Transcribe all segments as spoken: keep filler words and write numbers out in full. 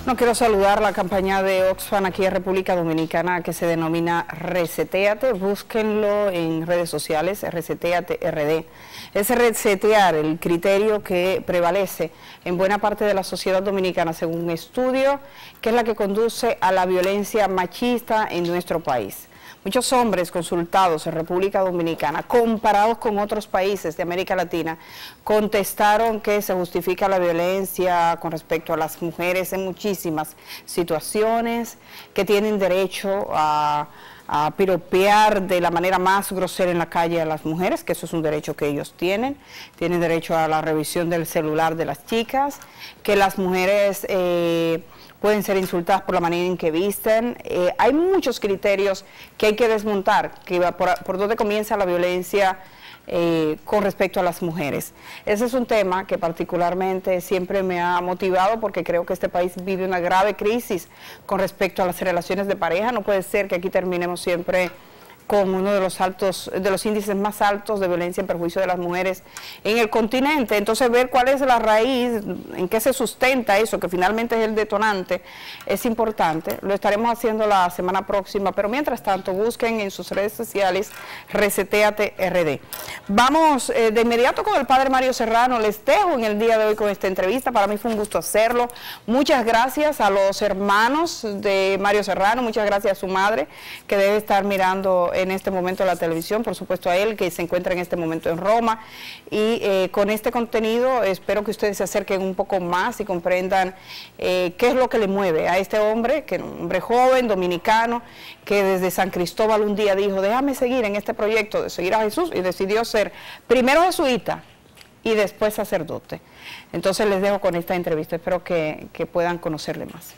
No quiero saludar la campaña de Oxfam aquí en República Dominicana que se denomina Resetéate. Búsquenlo en redes sociales, Resetéate R D. Es resetear el criterio que prevalece en buena parte de la sociedad dominicana según un estudio que es la que conduce a la violencia machista en nuestro país. Muchos hombres consultados en República Dominicana, comparados con otros países de América Latina, contestaron que se justifica la violencia con respecto a las mujeres en muchísimas situaciones, que tienen derecho a, a piropear de la manera más grosera en la calle a las mujeres, que eso es un derecho que ellos tienen, tienen derecho a la revisión del celular de las chicas, que las mujeres Eh, pueden ser insultadas por la manera en que visten. Eh, hay muchos criterios que hay que desmontar, que va por, por donde comienza la violencia eh, con respecto a las mujeres. Ese es un tema que particularmente siempre me ha motivado porque creo que este país vive una grave crisis con respecto a las relaciones de pareja. No puede ser que aquí terminemos siempre con uno de los altos, de los índices más altos de violencia en perjuicio de las mujeres en el continente. Entonces, ver cuál es la raíz, en qué se sustenta eso, que finalmente es el detonante, es importante. Lo estaremos haciendo la semana próxima, pero mientras tanto, busquen en sus redes sociales Resetéate R D. Vamos eh, de inmediato con el padre Mario Serrano. Les dejo en el día de hoy con esta entrevista. Para mí fue un gusto hacerlo. Muchas gracias a los hermanos de Mario Serrano, muchas gracias a su madre, que debe estar mirando en este momento la televisión, por supuesto a él que se encuentra en este momento en Roma, y eh, con este contenido espero que ustedes se acerquen un poco más y comprendan eh, qué es lo que le mueve a este hombre, que es un hombre joven, dominicano, que desde San Cristóbal un día dijo, déjame seguir en este proyecto de seguir a Jesús, y decidió ser primero jesuita y después sacerdote. Entonces les dejo con esta entrevista, espero que, que puedan conocerle más.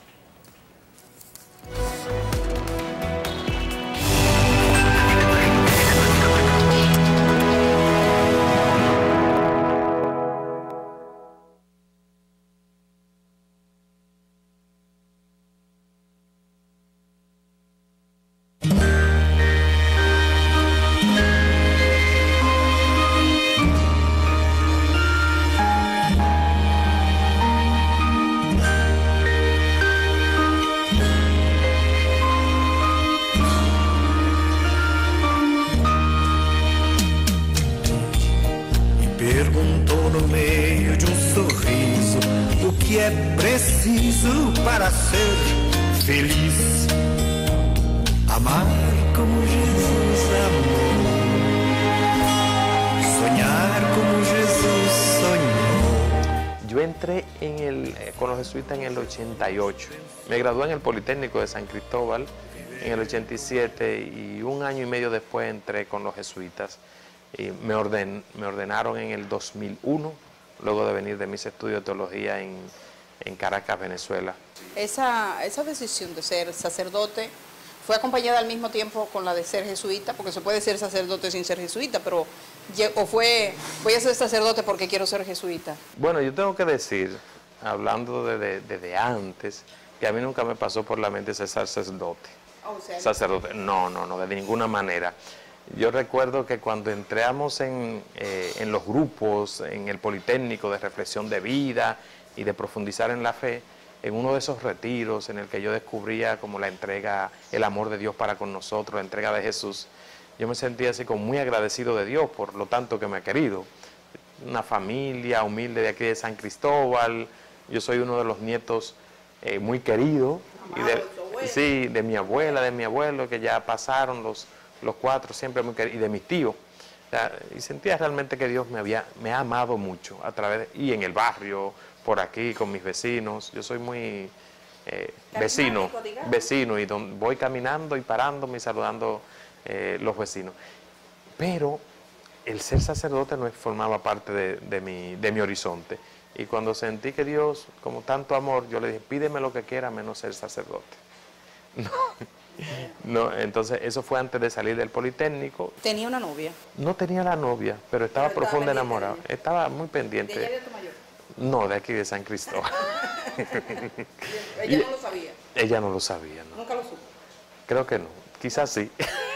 Perguntou no meio de um sorriso o que é preciso para ser feliz. Amar como Jesus amou, soñar como Jesus soñó. Yo entré en el, eh, con los jesuitas en el ochenta y ocho. Me gradué en el Politécnico de San Cristóbal en el ochenta y siete y un año y medio después entré con los jesuitas. Y me, orden, me ordenaron en el dos mil uno, luego de venir de mis estudios de teología en, en Caracas, Venezuela. Esa, esa decisión de ser sacerdote fue acompañada al mismo tiempo con la de ser jesuita, porque se puede ser sacerdote sin ser jesuita, pero o fue, voy a ser sacerdote porque quiero ser jesuita. Bueno, yo tengo que decir, hablando desde de, de, de antes, que a mí nunca me pasó por la mente ser sacerdote. Oh, o sea, sacerdote, no, no, no, de ninguna manera. Yo recuerdo que cuando entramos en, eh, en los grupos, en el Politécnico de reflexión de vida y de profundizar en la fe, en uno de esos retiros en el que yo descubría como la entrega, el amor de Dios para con nosotros, la entrega de Jesús, yo me sentía así como muy agradecido de Dios por lo tanto que me ha querido. Una familia humilde de aquí de San Cristóbal, yo soy uno de los nietos eh, muy queridos, y de, sí, de mi abuela, de mi abuelo, que ya pasaron los... los cuatro siempre muy queridos, y de mis tíos, o sea, y sentía realmente que Dios me había, me ha amado mucho, a través de, y en el barrio, por aquí, con mis vecinos. Yo soy muy eh, vecino, vecino, y don, voy caminando y parándome y saludando eh, los vecinos. Pero el ser sacerdote no formaba parte de, de, mi, de mi horizonte, y cuando sentí que Dios, como tanto amor, yo le dije, pídeme lo que quiera menos ser sacerdote. No. No, entonces eso fue antes de salir del Politécnico. ¿Tenía una novia? No tenía la novia, pero estaba pero profunda enamorado. De estaba muy pendiente. ¿De ella de tu mayor? No, de aquí de San Cristóbal. ¿Ella no lo sabía? Ella no lo sabía, ¿no? ¿Nunca lo supo? Creo que no, quizás sí.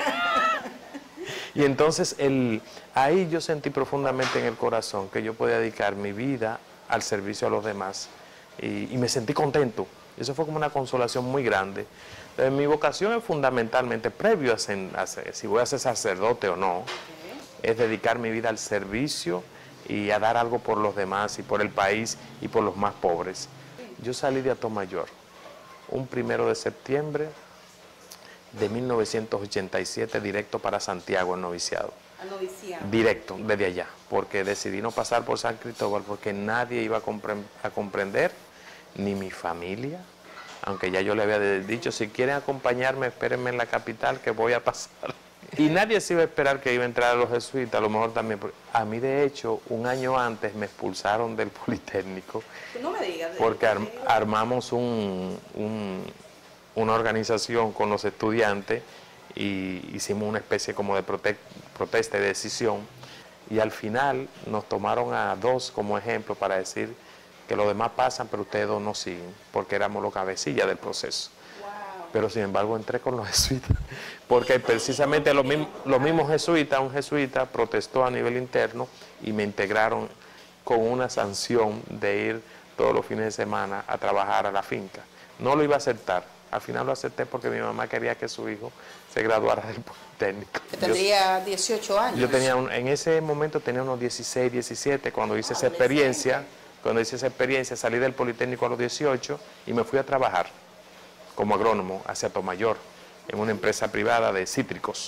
Y entonces el, ahí yo sentí profundamente en el corazón que yo podía dedicar mi vida al servicio a los demás, y, y me sentí contento. Y eso fue como una consolación muy grande. Entonces, mi vocación es fundamentalmente, previo a, ser, a ser, si voy a ser sacerdote o no, okay, es dedicar mi vida al servicio y a dar algo por los demás y por el país y por los más pobres. Yo salí de Atomayor un primero de septiembre de mil novecientos ochenta y siete directo para Santiago, en noviciado. ¿Al noviciado? Directo, desde allá, porque decidí no pasar por San Cristóbal porque nadie iba a, compre a comprender, ni mi familia, aunque ya yo le había dicho, si quieren acompañarme, espérenme en la capital que voy a pasar. Y nadie se iba a esperar que iba a entrar a los jesuitas, a lo mejor también. A mí, de hecho, un año antes me expulsaron del Politécnico. No me digas. Porque ar armamos un, un, una organización con los estudiantes y hicimos una especie como de prote protesta y decisión. Y al final nos tomaron a dos como ejemplo para decir que los demás pasan, pero ustedes dos no siguen, porque éramos los cabecillas del proceso. Pero sin embargo entré con los jesuitas, porque precisamente los mismos, los mismos jesuitas, un jesuita protestó a nivel interno y me integraron con una sanción de ir todos los fines de semana a trabajar a la finca. No lo iba a aceptar, al final lo acepté porque mi mamá quería que su hijo se graduara del Politécnico. Tendría dieciocho años. Yo tenía, un, en ese momento tenía unos dieciséis, diecisiete, cuando hice esa experiencia, cuando hice esa experiencia salí del Politécnico a los dieciocho y me fui a trabajar como agrónomo hacia Atomayor, en una empresa privada de cítricos,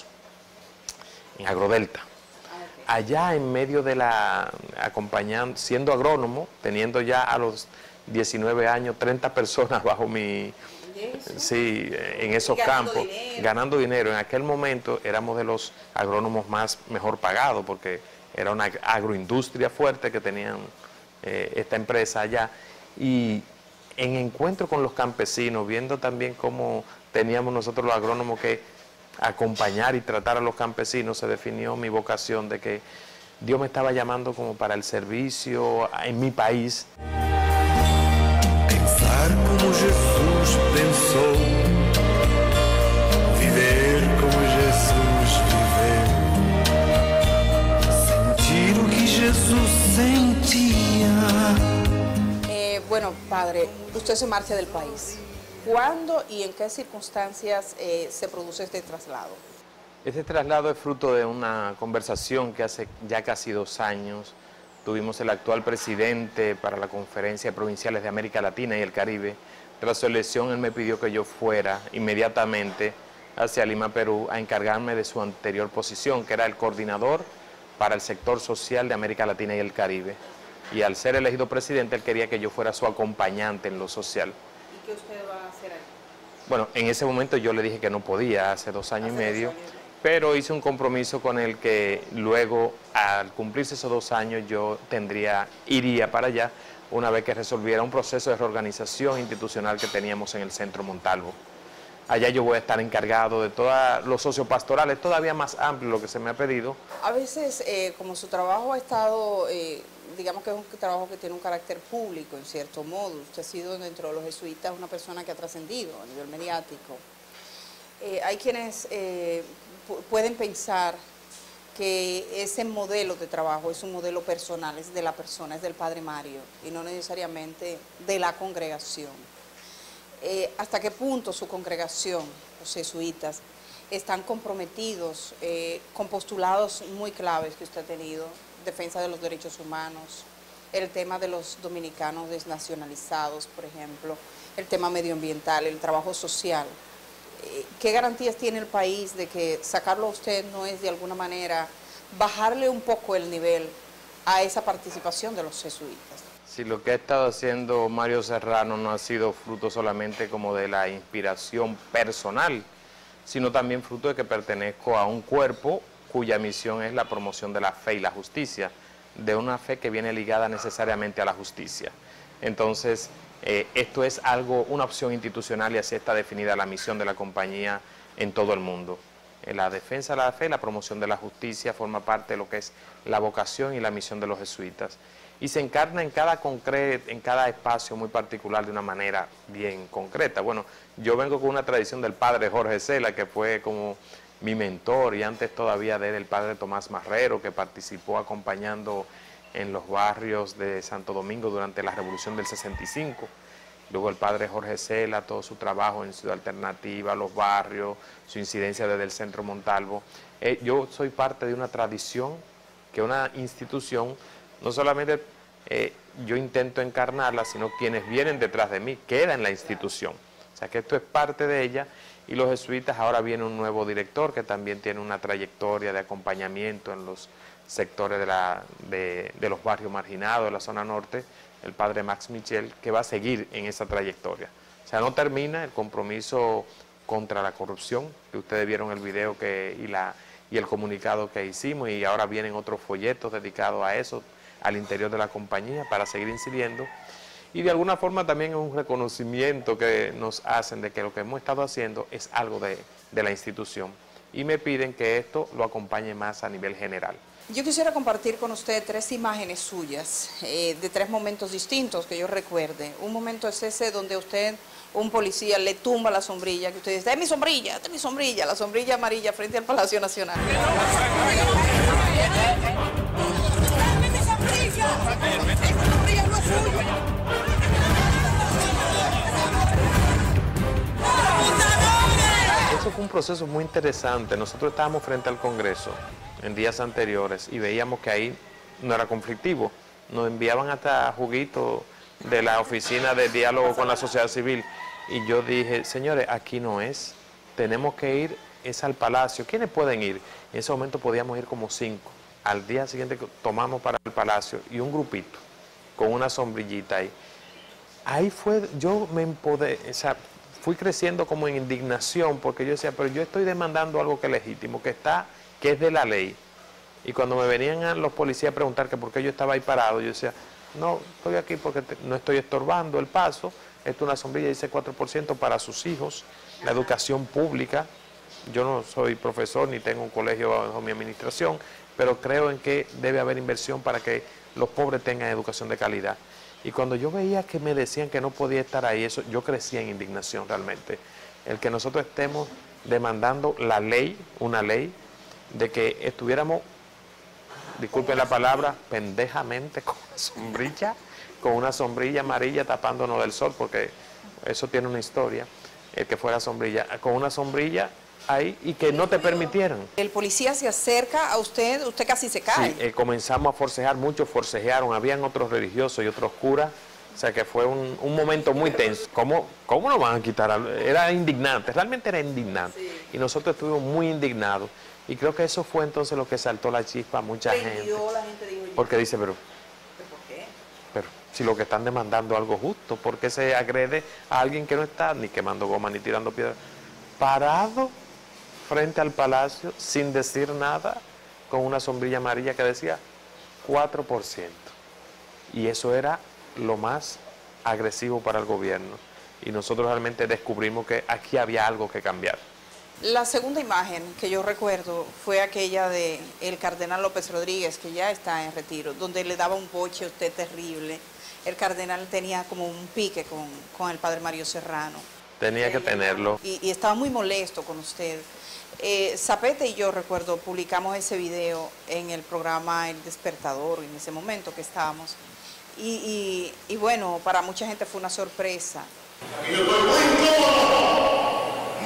en Agrodelta. Allá en medio de la, acompañando, siendo agrónomo, teniendo ya a los diecinueve años, treinta personas bajo mi, sí, en esos campos, ganando dinero. En aquel momento éramos de los agrónomos más mejor pagados, porque era una agroindustria fuerte que tenían eh, esta empresa allá. Y en encuentro con los campesinos, viendo también cómo teníamos nosotros los agrónomos que acompañar y tratar a los campesinos, se definió mi vocación de que Dios me estaba llamando como para el servicio en mi país. Pensar como Jesús pensó, viver como Jesús viveu, sentir o que Jesús sentía. Bueno, padre, usted se marcha del país. ¿Cuándo y en qué circunstancias eh, se produce este traslado? Este traslado es fruto de una conversación que hace ya casi dos años tuvimos el actual presidente para la Conferencia de Provinciales de América Latina y el Caribe. Tras su elección, él me pidió que yo fuera inmediatamente hacia Lima, Perú, a encargarme de su anterior posición, que era el coordinador para el sector social de América Latina y el Caribe. Y al ser elegido presidente, él quería que yo fuera su acompañante en lo social. ¿Y qué usted va a hacer ahí? Bueno, en ese momento yo le dije que no podía, hace dos años hace y medio, años. Pero hice un compromiso con él que luego, al cumplirse esos dos años, yo tendría, iría para allá una vez que resolviera un proceso de reorganización institucional que teníamos en el Centro Montalvo. Allá yo voy a estar encargado de todos los sociopastorales, todavía más amplio lo que se me ha pedido. A veces, eh, como su trabajo ha estado... Eh, digamos que es un trabajo que tiene un carácter público, en cierto modo. Usted ha sido, dentro de los jesuitas, una persona que ha trascendido a nivel mediático. Eh, hay quienes eh, pueden pensar que ese modelo de trabajo es un modelo personal, es de la persona, es del Padre Mario, y no necesariamente de la congregación. Eh, ¿Hasta qué punto su congregación, los jesuitas, están comprometidos eh, con postulados muy claves que usted ha tenido? Defensa de los derechos humanos, el tema de los dominicanos desnacionalizados, por ejemplo, el tema medioambiental, el trabajo social. ¿Qué garantías tiene el país de que sacarlo a usted no es de alguna manera bajarle un poco el nivel a esa participación de los jesuitas? Sí, lo que ha estado haciendo Mario Serrano no ha sido fruto solamente como de la inspiración personal, sino también fruto de que pertenezco a un cuerpo cuya misión es la promoción de la fe y la justicia, de una fe que viene ligada necesariamente a la justicia. Entonces, eh, esto es algo, una opción institucional, y así está definida la misión de la compañía en todo el mundo. Eh, la defensa de la fe y la promoción de la justicia forma parte de lo que es la vocación y la misión de los jesuitas. Y se encarna en cada, concre- en cada espacio muy particular de una manera bien concreta. Bueno, yo vengo con una tradición del padre Jorge Cela, que fue como mi mentor, y antes todavía de él el padre Tomás Marrero, que participó acompañando en los barrios de Santo Domingo durante la Revolución del sesenta y cinco. luego el padre Jorge Cela, todo su trabajo en Ciudad Alternativa, los barrios, su incidencia desde el Centro Montalvo. Eh, yo soy parte de una tradición, que una institución, no solamente eh, yo intento encarnarla, sino quienes vienen detrás de mí, queda en la institución. O sea que esto es parte de ella, y los jesuitas, ahora viene un nuevo director que también tiene una trayectoria de acompañamiento en los sectores de, la, de, de los barrios marginados de la zona norte, el padre Max Michel, que va a seguir en esa trayectoria. O sea, no termina el compromiso contra la corrupción, que ustedes vieron el video que, y, la, y el comunicado que hicimos, y ahora vienen otros folletos dedicados a eso, al interior de la compañía, para seguir incidiendo. Y de alguna forma también es un reconocimiento que nos hacen de que lo que hemos estado haciendo es algo de, de la institución. Y me piden que esto lo acompañe más a nivel general. Yo quisiera compartir con usted tres imágenes suyas, eh, de tres momentos distintos que yo recuerde. Un momento es ese donde usted, un policía, le tumba la sombrilla, que usted dice, ¡es mi sombrilla, es mi sombrilla! La sombrilla amarilla frente al Palacio Nacional. Eso fue un proceso muy interesante. Nosotros estábamos frente al Congreso en días anteriores y veíamos que ahí no era conflictivo. Nos enviaban hasta juguito de la oficina de diálogo con la sociedad civil. Y yo dije, señores, aquí no es. Tenemos que ir, es al Palacio. ¿Quiénes pueden ir? En ese momento podíamos ir como cinco. Al día siguiente tomamos para el Palacio y un grupito con una sombrillita ahí. Ahí fue, yo me empoderé, o sea, fui creciendo como en indignación, porque yo decía, pero yo estoy demandando algo que es legítimo, que está, que es de la ley. Y cuando me venían a los policías a preguntar que por qué yo estaba ahí parado, yo decía, no, estoy aquí porque te, no estoy estorbando el paso. Esto es una sombrilla, dice cuatro por ciento para sus hijos, la educación pública. Yo no soy profesor ni tengo un colegio bajo mi administración, pero creo en que debe haber inversión para que los pobres tengan educación de calidad. Y cuando yo veía que me decían que no podía estar ahí, eso, yo crecía en indignación realmente. El que nosotros estemos demandando la ley, una ley, de que estuviéramos, disculpen la palabra, pendejamente con una sombrilla, con una sombrilla amarilla tapándonos del sol, porque eso tiene una historia, el que fuera sombrilla, con una sombrilla ahí y que no te permitieran. El policía se acerca a usted, usted casi se cae. Sí, eh, comenzamos a forcejar, muchos forcejearon, habían otros religiosos y otros curas, o sea que fue un, un momento muy tenso. ¿Cómo, cómo nos van a quitar? Era indignante, realmente era indignante. Sí. Y nosotros estuvimos muy indignados. Y creo que eso fue entonces lo que saltó la chispa a mucha gente. La gente dijo, porque dice, pero, ¿pero por qué? Pero si lo que están demandando es algo justo, ¿por qué se agrede a alguien que no está ni quemando goma ni tirando piedras? Parado frente al Palacio, sin decir nada, con una sombrilla amarilla que decía cuatro por ciento. Y eso era lo más agresivo para el gobierno. Y nosotros realmente descubrimos que aquí había algo que cambiar. La segunda imagen que yo recuerdo fue aquella de el cardenal López Rodríguez, que ya está en retiro, donde le daba un boche a usted terrible. El cardenal tenía como un pique con, con el padre Mario Serrano. Tenía que tenerlo. Y, y estaba muy molesto con usted. Eh, Zapete y yo, recuerdo, publicamos ese video en el programa El Despertador, en ese momento que estábamos. Y, y, y bueno, para mucha gente fue una sorpresa. Y yo estoy muy incómodo,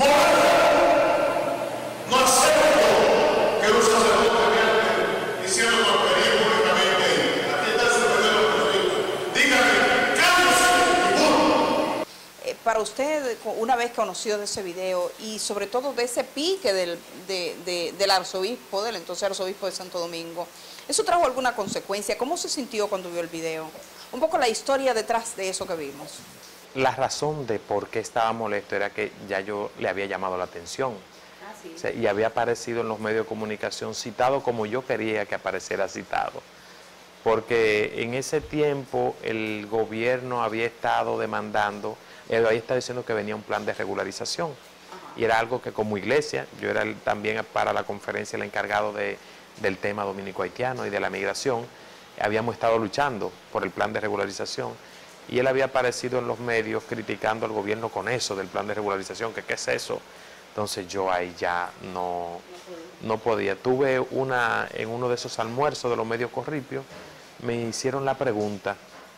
no acepto que un sacerdote me hiciera torpería públicamente. Aquí está el secretario de los jesuitas. Dígame, cállese. Eh, para usted, una vez conoció de ese video y sobre todo de ese pique del, de, de, del arzobispo, del entonces arzobispo de Santo Domingo, ¿eso trajo alguna consecuencia? ¿Cómo se sintió cuando vio el video? Un poco la historia detrás de eso que vimos. La razón de por qué estaba molesto era que ya yo le había llamado la atención. Ah, sí. O sea, y había aparecido en los medios de comunicación citado como yo quería que apareciera citado. Porque en ese tiempo el gobierno había estado demandando, él había estado diciendo que venía un plan de regularización. Ajá. Y era algo que como iglesia, yo era el, también para la conferencia el encargado de, del tema dominico-haitiano y de la migración, habíamos estado luchando por el plan de regularización. Y él había aparecido en los medios criticando al gobierno con eso del plan de regularización, que qué es eso. Entonces yo ahí ya no, no podía. Tuve una, en uno de esos almuerzos de los medios Corripio, me hicieron la pregunta,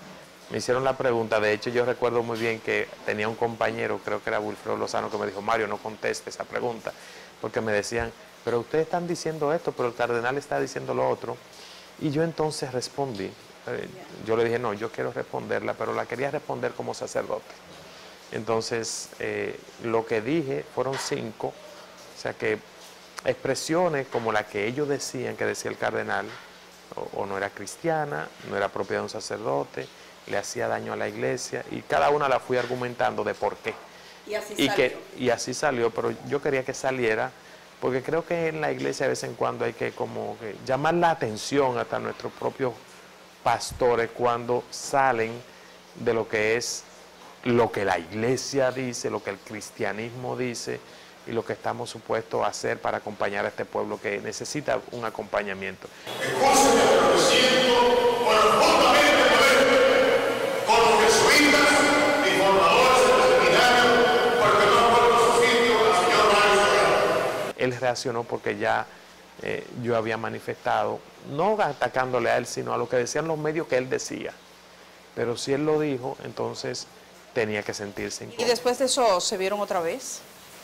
me hicieron la pregunta. De hecho, yo recuerdo muy bien que tenía un compañero, creo que era Wilfredo Lozano, que me dijo, Mario, no conteste esa pregunta, porque me decían, pero ustedes están diciendo esto, pero el cardenal está diciendo lo otro. Y yo entonces respondí, eh, yo le dije, no, yo quiero responderla, pero la quería responder como sacerdote. Entonces, eh, lo que dije fueron cinco, o sea que expresiones como la que ellos decían, que decía el cardenal, o, o no era cristiana, no era propiedad de un sacerdote, le hacía daño a la iglesia, y cada una la fui argumentando de por qué. Y así y salió. Que, y así salió, pero yo quería que saliera, porque creo que en la iglesia de vez en cuando hay que como que llamar la atención hasta nuestros propios pastores cuando salen de lo que es lo que la iglesia dice, lo que el cristianismo dice y lo que estamos supuestos a hacer para acompañar a este pueblo que necesita un acompañamiento. Escúcheme, pero me siento profundamente molesto con los jesuitas y formadores del seminario porque no han puesto su sitio al señor Mario Serrano. Él reaccionó porque ya eh, yo había manifestado, no atacándole a él, sino a lo que decían los medios que él decía. Pero si él lo dijo, entonces tenía que sentirse incómodo. ¿Y después de eso se vieron otra vez?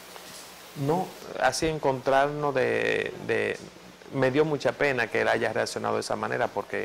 No, así encontrarnos de, de... Me dio mucha pena que él haya reaccionado de esa manera porque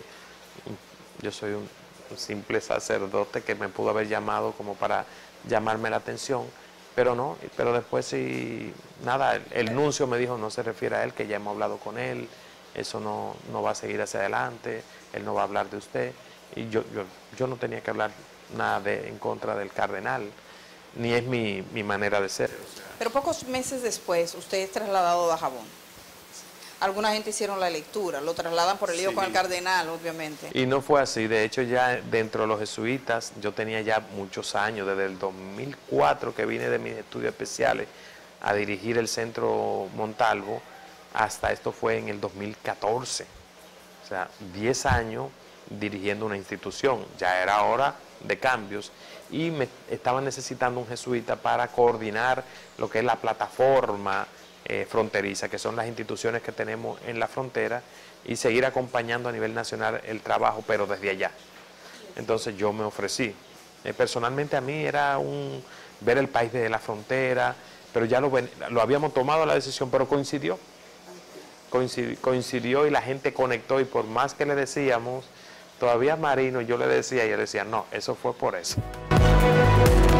yo soy un, un simple sacerdote que me pudo haber llamado como para llamarme la atención, pero no, pero después sí, nada, el, el nuncio me dijo no se refiere a él, que ya hemos hablado con él, eso no, no va a seguir hacia adelante, él no va a hablar de usted, y yo, yo, yo no tenía que hablar nada de, en contra del cardenal, ni es mi, mi manera de ser. Pero pocos meses después, usted es trasladado a Dajabón. Alguna gente hicieron la lectura, lo trasladan por el lío Sí. con el cardenal, obviamente. Y no fue así, de hecho ya dentro de los jesuitas, yo tenía ya muchos años, desde el dos mil cuatro que vine de mis estudios especiales a dirigir el Centro Montalvo, hasta esto fue en el dos mil catorce, o sea, diez años dirigiendo una institución, ya era hora de cambios y me estaban necesitando un jesuita para coordinar lo que es la plataforma eh, fronteriza, que son las instituciones que tenemos en la frontera, y seguir acompañando a nivel nacional el trabajo, pero desde allá. Entonces yo me ofrecí. Eh, personalmente a mí era un ver el país desde la frontera, pero ya lo, lo habíamos tomado la decisión, pero coincidió. Coincidió, coincidió y la gente conectó, y por más que le decíamos, todavía Marino, yo le decía y él decía, no, eso fue por eso.